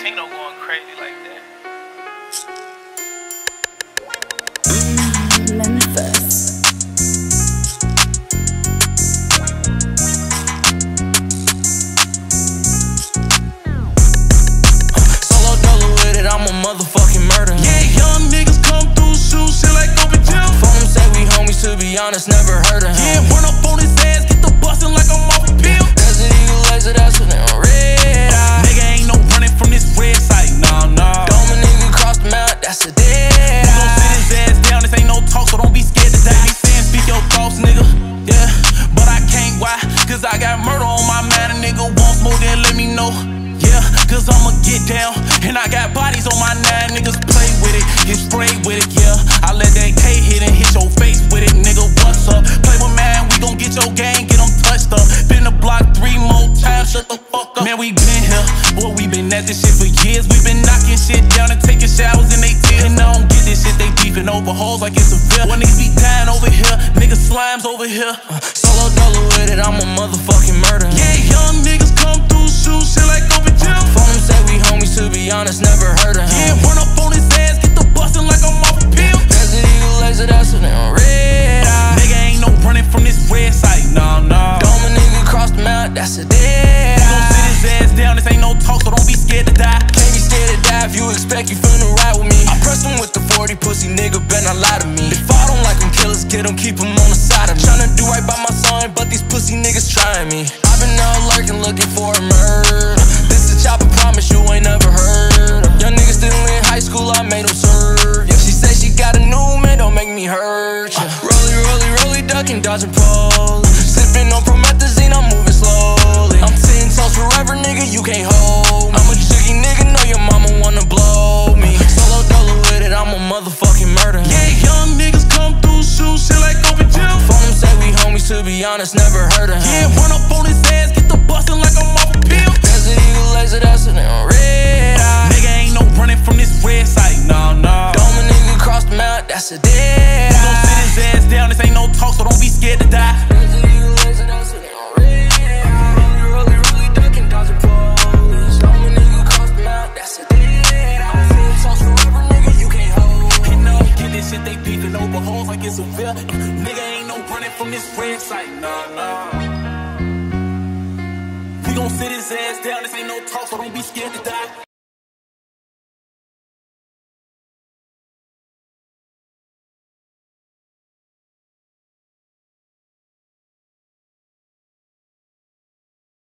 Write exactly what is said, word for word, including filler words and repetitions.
Tino going crazy like that. Mm, Memphis. Solo dolo with it, I'm a motherfucking murder. Yeah, young niggas come through, shoot shit like open gym. Phone him, say we homies, to be honest, never heard of him. Yeah, run up on his ass, get the bustin' like I'm off a pill. Desert Eagle laser, that's what I'm red eye. Nigga ain't no running from this red site, nah, nah. Dome a nigga cross the mount, that's a dead We gon' eye. sit his ass down, this ain't no talk, so don't be scared to die. They saying speak your thoughts, nigga, yeah, but I can't, why? Cause I got murder on my mind, a nigga wants more, then let me know. Yeah, cause I'ma get down, and I got bodies on my nine, niggas play with it, get sprayed with it, yeah. I let that K hit and hit your face with it, nigga, what's up? Play with man, we gon' get your gang, get them touched up. Been the block three more times, shut the fuck up. Man, we been here, boy, we been at this shit for years. We been knocking shit down and taking showers in they tears. And I don't get this shit, they beefing over hoes like it's a bill. When niggas be dying over here, niggas slimes over here. uh, Solo dolo with it, I'm a motherfucking murder. Yeah, young niggas come through, shoot shit like open gym. Phone him, say we homies, to be honest, never heard of him. Yeah, run up on his ass, get the bustin' like I'm off a pill. Desert Eagle laser, that's what I'm red eye. Nigga ain't no running from this red site, nah, nah. Dome a nigga cross the mount, that's a dead We gon' sit eye. his ass down, this ain't no talk, so don't be scared to die. Can't be scared to die if you expect you finna ride with me. I press him with the forty, pussy nigga better not lie to me. If I don't like him, killers get him, keep him on the side of me. Tryna do right by my son, but these pussy niggas trying me. I've been out lurking, looking for a murder. This is chopper, promise you ain't never heard of. Young niggas still in high school, I made him serve. Yeah, she say she got a new man, don't make me hurt ya. Rolly, rolly, rolly, ducking, dodging poles. Sipping on promethazine, I'm moving slowly. I'm ten toes forever, nigga, you can't hold me. I'm a jiggy nigga, know your mama wanna blow me. Solo dolo with it, I'm a motherfucking murder. Yeah, young niggas come through, shoot shit like open gym. Phone him, say we homies, to be honest, never heard of him. Yeah, run up on his ass, get the bustin' like I'm off a pill. Desert Eagle laser, that's what I'm red eye. Nigga ain't no running from this red site, nah, nah. Dome a nigga cross the mount, that's a dead We gon' sit eye. his ass down, this ain't no talk, so don't be scared to die. Desert Eagle laser, that's what I'm red eye. Rolly, rolly, rolly, ducking, dodging police. Dome a nigga cross the mount, that's a dead eye. Ten toes forever, nigga, you can't hold. And I don't get this shit, they beefing over hoes like it's a bill. Nigga ain't no running from this red site, nah, nah. We gon' sit his ass down, this ain't no talk, so don't be scared to die.